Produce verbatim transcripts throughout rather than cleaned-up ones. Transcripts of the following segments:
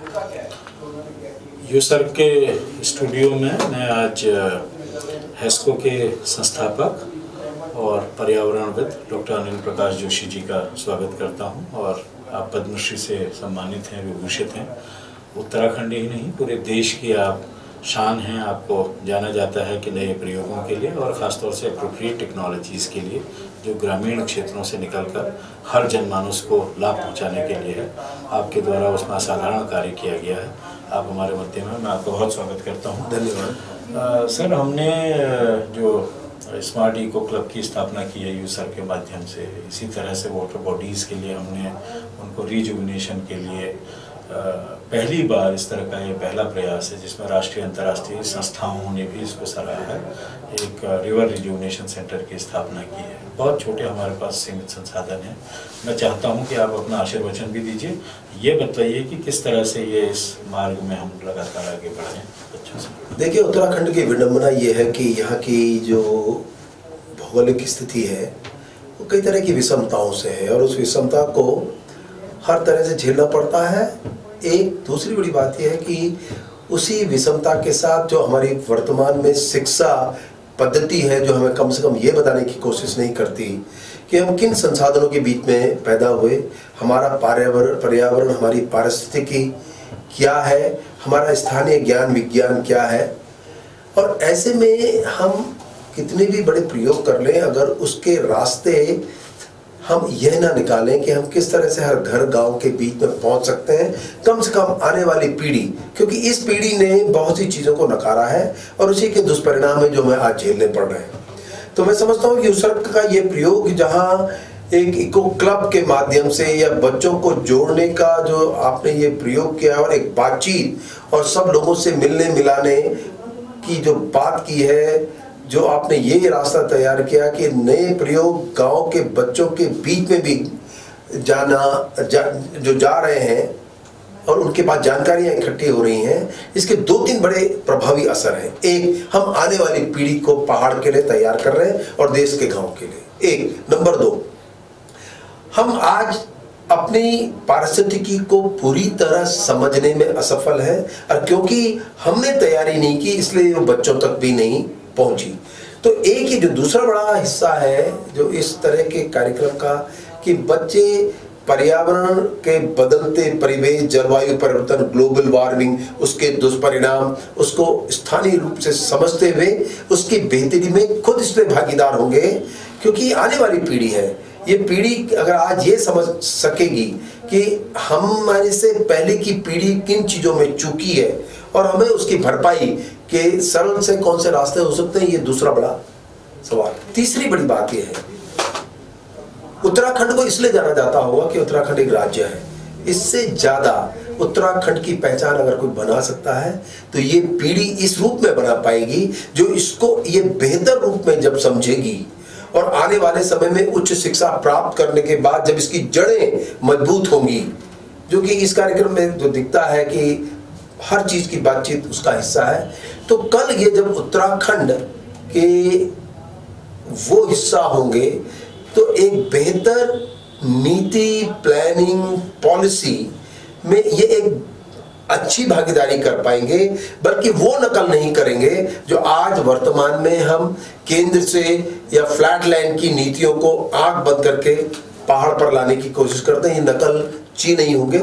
User के studio में मैं आज हेस्को के संस्थापक और पर्यावरणविद डॉक्टर अनिल प्रकाश जोशी जी का स्वागत करता हूं। और आप पद्मश्री से सम्मानित हैं, विभूषित हैं। उत्तराखंड ही नहीं, पूरे देश की आप शान हैं। आपको जाना जाता है कि नए प्रयोगों के लिए और ख़ासतौर से अप्रोप्रिएट टेक्नोलॉजीज़ के लिए, जो ग्रामीण क्षेत्रों से निकलकर हर जनमानस को लाभ पहुंचाने के लिए है। आपके द्वारा उसमें असाधारण कार्य किया गया है। आप हमारे मध्य में, मैं आपका बहुत स्वागत करता हूं। धन्यवाद। सर, हमने जो स्मार्ट इको क्लब की स्थापना की है यूसर के माध्यम से, इसी तरह से वाटर बॉडीज़ के लिए हमने उनको रिजुविनेशन के लिए पहली बार इस तरह का ये पहला प्रयास है जिसमें राष्ट्रीय अंतर्राष्ट्रीय संस्थाओं ने भी इसको सराहा है। एक रिवर रिजुविनेशन सेंटर की स्थापना की है। बहुत छोटे हमारे पास सीमित संसाधन हैं। मैं चाहता हूं कि आप अपना आशीर्वचन भी दीजिए। ये बताइए कि किस तरह से ये इस मार्ग में हम लगातार आगे बढ़ें बच्चों से। देखिए, उत्तराखंड की विडंबना ये है कि यहाँ की जो भौगोलिक स्थिति है वो कई तरह की विषमताओं से है और उस विषमता को हर तरह से झेलना पड़ता है। एक दूसरी बड़ी बात यह है कि उसी विषमता के साथ जो हमारी वर्तमान में शिक्षा पद्धति है, जो हमें कम से कम ये बताने की कोशिश नहीं करती कि हम किन संसाधनों के बीच में पैदा हुए, हमारा पर्यावरण पर्यावरण हमारी पारिस्थितिकी क्या है, हमारा स्थानीय ज्ञान विज्ञान क्या है। और ऐसे में हम कितने भी बड़े प्रयोग कर लें, अगर उसके रास्ते हम यह ना निकालें कि हम किस तरह से हर घर गांव के बीच में पहुंच सकते हैं, कम से कम आने वाली पीढ़ी, क्योंकि इस पीढ़ी ने बहुत सी चीज़ों को नकारा है और उसी के दुष्परिणाम है जो हमें आज झेलने पड़ रहे हैं। तो मैं समझता हूँ कि यूसर का ये प्रयोग, जहाँ एक इको क्लब के माध्यम से या बच्चों को जोड़ने का जो आपने ये प्रयोग किया और एक बातचीत और सब लोगों से मिलने मिलाने की जो बात की है, जो आपने ये रास्ता तैयार किया कि नए प्रयोग गांव के बच्चों के बीच में भी जाना जा, जो जा रहे हैं और उनके पास जानकारियां इकट्ठी हो रही हैं, इसके दो तीन बड़े प्रभावी असर हैं। एक, हम आने वाली पीढ़ी को पहाड़ के लिए तैयार कर रहे हैं और देश के गांव के लिए। एक नंबर दो, हम आज अपनी पारिस्थितिकी को पूरी तरह समझने में असफल है और क्योंकि हमने तैयारी नहीं की इसलिए वो बच्चों तक भी नहीं पहुंची। तो एक ही जो दूसरा बड़ा हिस्सा है जो इस तरह के कार्यक्रम का, कि बच्चे पर्यावरण के बदलते परिवेश, जलवायु परिवर्तन, ग्लोबल वार्मिंग, उसके दुष्परिणाम, उसको स्थानीय रूप से समझते हुए उसकी बेहतरी में खुद इसमें भागीदार होंगे। क्योंकि आने वाली पीढ़ी है, ये पीढ़ी अगर आज ये समझ सकेगी कि हमारे से पहले की पीढ़ी किन चीज़ों में चूकी है और हमें उसकी भरपाई के सरल से कौन से रास्ते हो सकते हैं, ये दूसरा बड़ा सवाल। तीसरी बड़ी बात यह है, उत्तराखंड को इसलिए जाना जाता होगा कि उत्तराखंड एक राज्य है। इससे ज्यादा उत्तराखंड की पहचान अगर कोई बना सकता है तो ये पीढ़ी इस रूप में बना पाएगी जो इसको ये बेहतर रूप में जब समझेगी और आने वाले समय में उच्च शिक्षा प्राप्त करने के बाद जब इसकी जड़ें मजबूत होंगी, जो कि इस कार्यक्रम में जो दिखता है कि हर चीज की बातचीत उसका हिस्सा है। तो कल ये जब उत्तराखंड के वो हिस्सा होंगे तो एक बेहतर नीति, प्लानिंग, पॉलिसी में ये एक अच्छी भागीदारी कर पाएंगे, बल्कि वो नकल नहीं करेंगे जो आज वर्तमान में हम केंद्र से या फ्लैट लैंड की नीतियों को आंख बंद करके पहाड़ पर लाने की कोशिश करते हैं। ये नकल ची नहीं होंगे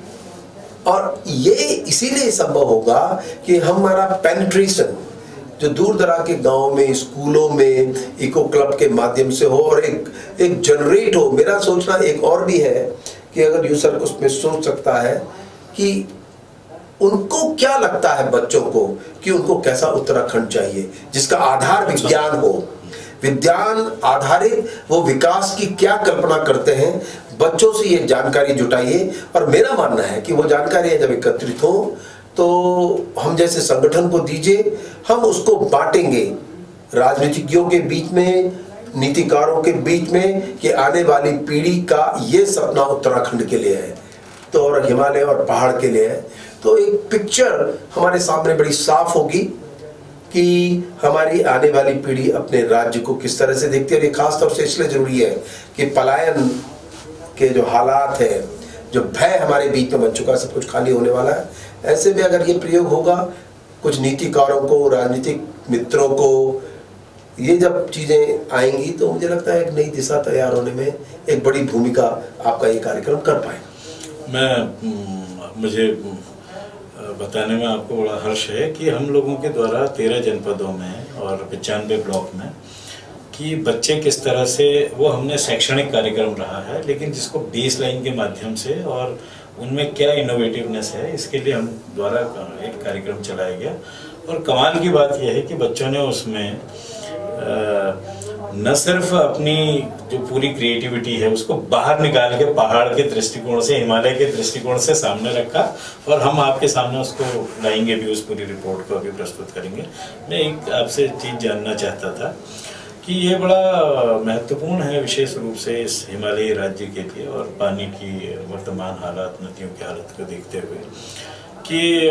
और ये इसीलिए संभव होगा कि हमारा पेनिट्रेशन जो दूर दराज के गांव में, स्कूलों में इको क्लब के माध्यम से हो और एक एक जनरेट हो। मेरा सोचना एक और भी है कि अगर यूसर उसमें सोच सकता है कि उनको क्या लगता है बच्चों को कि उनको कैसा उत्तराखंड चाहिए, जिसका आधार विज्ञान हो, विज्ञान आधारित वो विकास की क्या कल्पना करते हैं, बच्चों से ये जानकारी जुटाइए। और मेरा मानना है कि वो जानकारी जब एकत्रित हो तो हम जैसे संगठन को दीजिए, हम उसको बांटेंगे राजनीतिज्ञों के बीच में, नीतिकारों के बीच में, कि आने वाली पीढ़ी का ये सपना उत्तराखंड के लिए है तो और हिमालय और पहाड़ के लिए है। तो एक पिक्चर हमारे सामने बड़ी साफ होगी कि हमारी आने वाली पीढ़ी अपने राज्य को किस तरह से देखती है। और ये खास तौर से इसलिए जरूरी है कि पलायन के जो हालात हैं, जो भय हमारे बीच में बन चुका है, सब कुछ खाली होने वाला है। ऐसे में अगर ये प्रयोग होगा, कुछ नीतिकारों को, राजनीतिक मित्रों को ये जब चीज़ें आएंगी तो मुझे लगता है एक नई दिशा तैयार होने में एक बड़ी भूमिका आपका ये कार्यक्रम कर पाएगा। मैं मुझे बताने में आपको बड़ा हर्ष है कि हम लोगों के द्वारा तेरह जनपदों में और पचानवे ब्लॉक में कि बच्चे किस तरह से, वो हमने शैक्षणिक कार्यक्रम रहा है, लेकिन जिसको बेस लाइन के माध्यम से और उनमें क्या इनोवेटिवनेस है इसके लिए हम द्वारा एक कार्यक्रम चलाया गया। और कमाल की बात यह है कि बच्चों ने उसमें न सिर्फ अपनी जो पूरी क्रिएटिविटी है उसको बाहर निकाल के पहाड़ के दृष्टिकोण से, हिमालय के दृष्टिकोण से सामने रखा, और हम आपके सामने उसको लाएंगे भी, उस पूरी रिपोर्ट को अभी प्रस्तुत करेंगे। मैं एक आपसे चीज़ जानना चाहता था कि ये बड़ा महत्वपूर्ण है विशेष रूप से इस हिमालयी राज्य के लिए और पानी की वर्तमान हालात, नदियों की हालत को देखते हुए, कि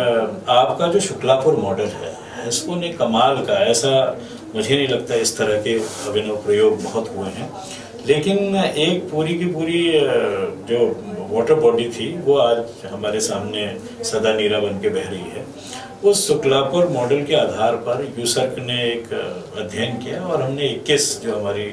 आपका जो शुक्लापुर मॉडल है, हेस्को ने कमाल का, ऐसा मुझे नहीं लगता इस तरह के अभिनव प्रयोग बहुत हुए हैं, लेकिन एक पूरी की पूरी जो वाटर बॉडी थी वो आज हमारे सामने सदा नीरा बन के बह रही है। उस शुक्लापुर मॉडल के आधार पर यूसर्क ने एक अध्ययन किया और हमने इक्कीस जो हमारी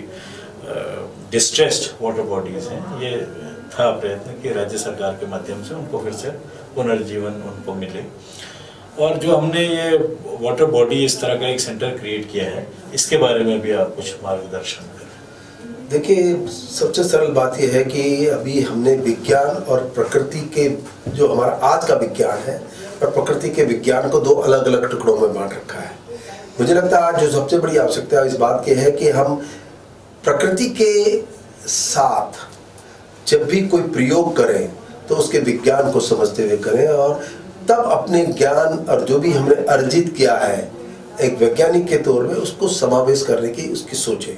डिस्ट्रेस्ड वाटर बॉडीज़ हैं, ये था प्रयत्न कि राज्य सरकार के माध्यम से उनको फिर से पुनर्जीवन उनको मिले। और जो हमने ये वाटर बॉडी इस तरह का एक सेंटर क्रिएट किया है, इसके बारे में भी आप कुछ मार्गदर्शन करें। देखिए, सबसे सरल बात यह है कि अभी हमने विज्ञान और प्रकृति के, जो हमारा आज का विज्ञान है और प्रकृति के विज्ञान को दो अलग अलग टुकड़ों में बांट रखा है। मुझे लगता है आज जो सबसे बड़ी आवश्यकता इस बात की है कि हम प्रकृति के साथ जब भी कोई प्रयोग करें तो उसके विज्ञान को समझते हुए करें, और तब अपने ज्ञान और जो भी हमने अर्जित किया है एक वैज्ञानिक के तौर में उसको समावेश करने की उसकी सोचें।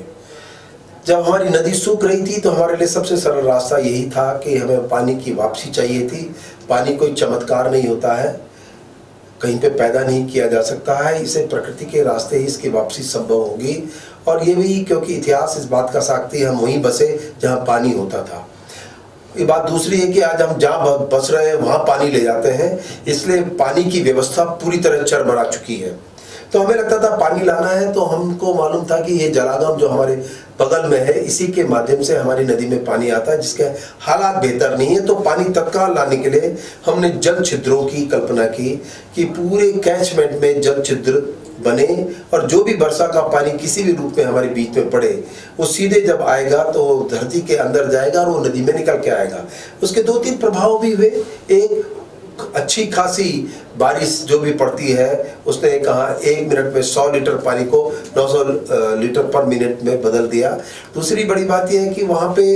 जब हमारी नदी सूख रही थी तो हमारे लिए सबसे सरल रास्ता यही था कि हमें पानी की वापसी चाहिए थी। पानी कोई चमत्कार नहीं होता है, कहीं पे पैदा नहीं किया जा सकता है, इसे प्रकृति के रास्ते ही इसकी वापसी संभव होगी। और ये भी क्योंकि इतिहास इस बात का साक्षी है, हम वहीं बसे जहाँ पानी होता था। ये बात दूसरी है कि आज हम जहाँ बस रहे हैं वहाँ पानी ले जाते हैं, इसलिए पानी की व्यवस्था पूरी तरह चरमरा चुकी है। तो हमें लगता था पानी लाना है तो हमको मालूम था कि ये जलागम जो हमारे बगल में है इसी के माध्यम से हमारी नदी में पानी आता है, जिसके हालात बेहतर नहीं है। तो पानी तत्काल लाने के लिए हमने जल छिद्रों की कल्पना की कि पूरे कैचमेंट में जल छिद्र बने और जो भी वर्षा का पानी किसी भी रूप में हमारे बीच में पड़े वो सीधे जब आएगा तो धरती के अंदर जाएगा और वो नदी में निकल के आएगा। उसके दो तीन प्रभाव भी हुए। एक, अच्छी खासी बारिश जो भी पड़ती है, उसने कहा एक मिनट में सौ लीटर पानी को नौ सौ लीटर पर मिनट में बदल दिया। दूसरी बड़ी बात यह है कि वहाँ पे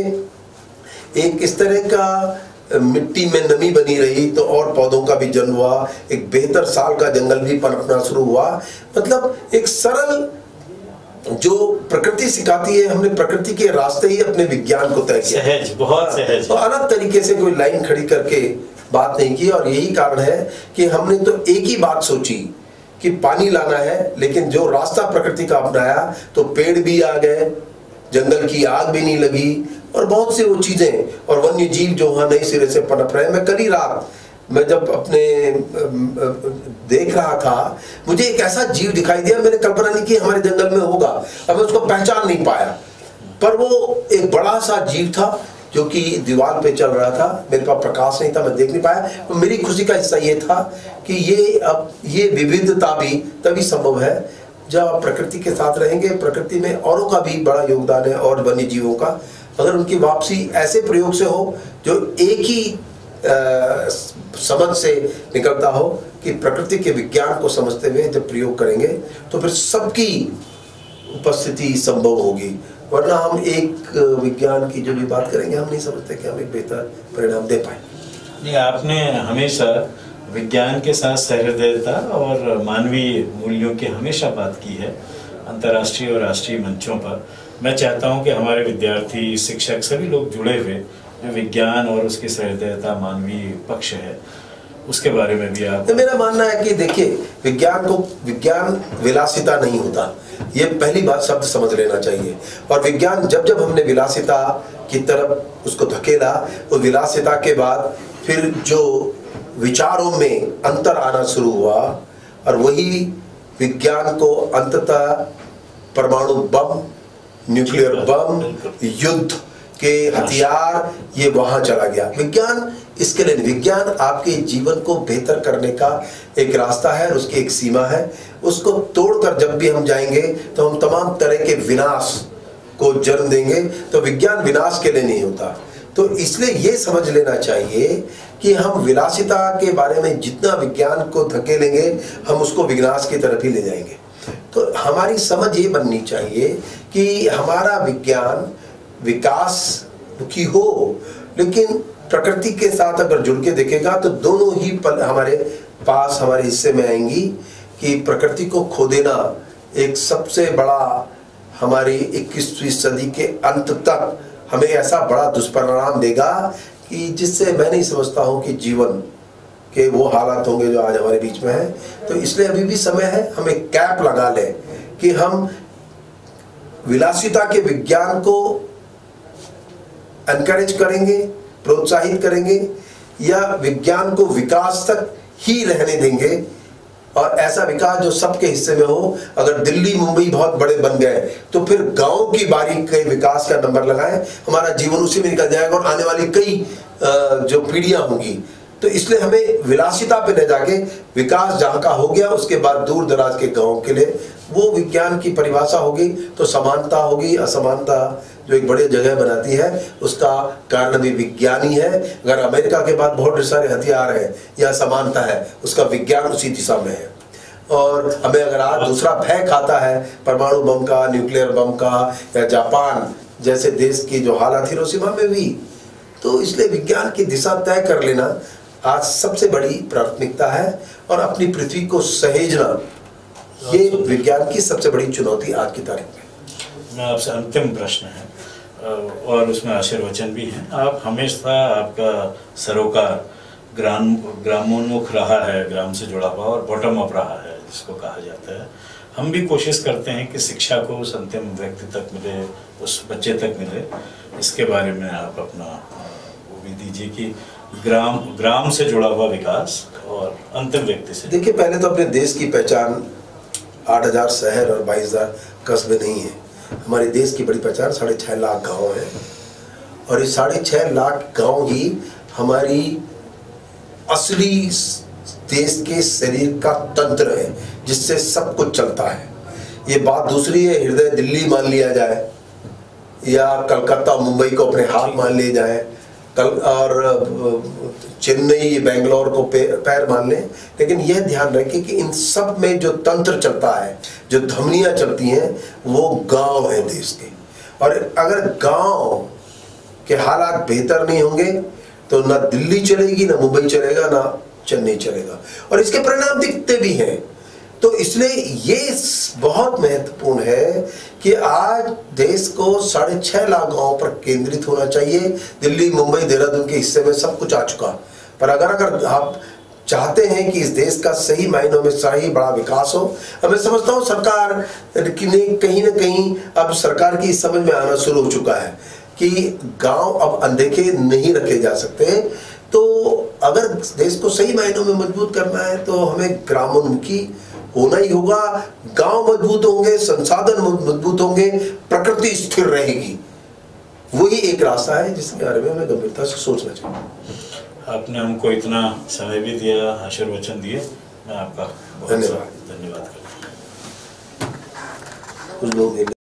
एक इस तरह का मिट्टी में नमी बनी रही तो और पौधों का भी जन्म हुआ, एक बेहतर साल का जंगल भी पनपना शुरू हुआ। मतलब एक सरल जो प्रकृति सिखाती है, हमने प्रकृति के रास्ते ही अपने विज्ञान को तय किया। सहज, बहुत सहज। तो अलग तरीके से कोई लाइन खड़ी करके बात नहीं की, और यही कारण है कि हमने तो एक ही बात सोची कि पानी लाना है, लेकिन जो रास्ता प्रकृति का अपनाया तो पेड़ भी आ गए, जंगल की आग भी नहीं लगी, और बहुत सी वो चीजें और वन्य जीव जो वहाँ नए सिरे से पनप रहे हैं। मैं कल ही रात मैं जब अपने देख रहा था, मुझे एक ऐसा जीव दिखाई दिया, मैंने कल्पना नहीं की हमारे जंगल में होगा, अब मैं उसको पहचान नहीं पाया, पर वो एक बड़ा सा जीव था जो कि दीवार पे चल रहा था। मेरे पास प्रकाश नहीं था, मैं देख नहीं पाया। तो मेरी खुशी का हिस्सा ये था कि ये अब ये विविधता भी तभी संभव है जब आप प्रकृति के साथ रहेंगे। प्रकृति में औरों का भी बड़ा योगदान है, और वन्य जीवों का, अगर उनकी वापसी ऐसे प्रयोग से हो जो एक ही आ, समझ से निकलता हो कि प्रकृति के विज्ञान को समझते हुए जब प्रयोग करेंगे तो फिर सबकी उपस्थिति संभव होगी। वरना हम एक विज्ञान की जो भी बात करेंगे हम नहीं समझते कि हम एक बेहतर परिणाम दे पाए। नहीं, आपने हमेशा विज्ञान के साथ सहृदयता और मानवीय मूल्यों की हमेशा बात की है अंतर्राष्ट्रीय और राष्ट्रीय मंचों पर। मैं चाहता हूं कि हमारे विद्यार्थी, शिक्षक, सभी लोग जुड़े हुए जो विज्ञान और उसकी सहृदयता, मानवीय पक्ष है, उसके बारे में भी आप। तो मेरा मानना है कि देखिए, विज्ञान को विज्ञान विलासिता नहीं होता, ये पहली बात शब्द समझ लेना चाहिए। और विज्ञान जब जब हमने विलासिता की तरफ उसको धकेला, वो विलासिता के बाद फिर जो विचारों में अंतर आना शुरू हुआ, और वही विज्ञान को अंततः परमाणु बम, न्यूक्लियर बम, युद्ध के हथियार, ये वहां चला गया। विज्ञान इसके लिए, विज्ञान आपके जीवन को बेहतर करने का एक रास्ता है और उसकी एक सीमा है। उसको तोड़कर जब भी हम जाएंगे तो हम तमाम तरह के विनाश को जन्म देंगे। तो विज्ञान विनाश के लिए नहीं होता। तो इसलिए ये समझ लेना चाहिए कि हम विलासिता के बारे में जितना विज्ञान को धकेलेंगे, हम उसको विनाश की तरफ ही ले जाएंगे। तो हमारी समझ ये बननी चाहिए कि हमारा विज्ञान विकास मुखी हो, लेकिन प्रकृति के साथ अगर जुड़ के देखेगा तो दोनों ही पल हमारे पास, हमारे हिस्से में आएंगी। कि प्रकृति को खो देना एक सबसे बड़ा, हमारी इक्कीसवीं सदी के अंत तक हमें ऐसा बड़ा दुष्परिणाम देगा कि जिससे मैं नहीं समझता हूँ कि जीवन के वो हालात होंगे जो आज हमारे बीच में है। तो इसलिए अभी भी समय है, हम एक कैप लगा लें कि हम विलासिता के विज्ञान को एनकरेज करेंगे, प्रोत्साहित करेंगे, या विज्ञान को विकास तक ही रहने देंगे, और ऐसा विकास जो सबके हिस्से में हो। अगर दिल्ली मुंबई बहुत बड़े बन गए तो फिर गांव की बारी के विकास का नंबर लगाएं, हमारा जीवन उसी में निकल जाएगा और आने वाली कई जो पीढ़ियां होंगी। तो इसलिए हमें विलासिता पे न जाके विकास जहाँ का हो गया उसके बाद दूर दराज के गाँव के लिए वो विज्ञान की परिभाषा होगी। तो समानता होगी, असमानता जो एक बड़ी जगह बनाती है उसका कारण भी विज्ञान ही है। अगर अमेरिका के बाद बहुत सारे हथियार हैं या समानता है, उसका विज्ञान उसी दिशा में है। और हमें अगर आज दूसरा भय खाता है परमाणु बम का, न्यूक्लियर बम का, या जापान जैसे देश की जो हालत हिरोशिमा में भी, तो इसलिए विज्ञान की दिशा तय कर लेना आज सबसे बड़ी प्राथमिकता है। और अपनी पृथ्वी को सहेजना, ये विज्ञान की सबसे बड़ी चुनौती आज की तारीख में। मैं आपसे अंतिम प्रश्न है और उसमें आशीर्वचन भी है। आप हमेशा, आपका सरोकार ग्राम ग्रामोन्मुख रहा है, ग्राम से जुड़ा हुआ, और बॉटम अप रहा है जिसको कहा जाता है। हम भी कोशिश करते हैं कि शिक्षा को उस अंतिम व्यक्ति तक मिले, उस बच्चे तक मिले। इसके बारे में आप अपना वो भी दीजिए कि ग्राम ग्राम से जुड़ा हुआ विकास और अंतिम व्यक्ति से। देखिए, पहले तो अपने देश की पहचान आठ हजार शहर और बाईस हजार कस्बे नहीं है। हमारे देश की बड़ी पहचान साढ़े छः लाख गांव है, और इस साढ़े छः लाख गांव ही हमारी असली देश के शरीर का तंत्र है जिससे सब कुछ चलता है। ये बात दूसरी है, हृदय दिल्ली मान लिया जाए या कलकत्ता मुंबई को अपने हाथ मान लिए जाए, कल और चेन्नई बेंगलोर को पैर मान लें, लेकिन यह ध्यान रखें कि इन सब में जो तंत्र चलता है, जो धमनियां चलती हैं, वो गांव है देश के। और अगर गांव के हालात बेहतर नहीं होंगे तो ना दिल्ली चलेगी, ना मुंबई चलेगा, ना चेन्नई चलेगा, और इसके परिणाम दिखते भी हैं। तो इसलिए ये बहुत महत्वपूर्ण है कि आज देश को साढ़े छः लाख गाँव पर केंद्रित होना चाहिए। दिल्ली मुंबई देहरादून के हिस्से में सब कुछ आ चुका, पर अगर अगर आप चाहते हैं कि इस देश का सही मायनों में सही बड़ा विकास हो, अब मैं समझता हूँ सरकार की ने कहीं ना कहीं अब सरकार की समझ में आना शुरू हो चुका है कि गांव अब अनदेखे नहीं रखे जा सकते। तो अगर देश को सही मायनों में मजबूत करना है तो हमें ग्रामोन्मुखी होना ही होगा। गांव मजबूत होंगे, संसाधन मजबूत होंगे, प्रकृति स्थिर रहेगी। वही एक रास्ता है जिसके बारे में हमें गंभीरता से सोचना चाहिए। आपने हमको इतना समय भी दिया, आशीर्वचन दिए, मैं आपका बहुत धन्यवाद धन्यवाद करता हूँ। कुछ लोग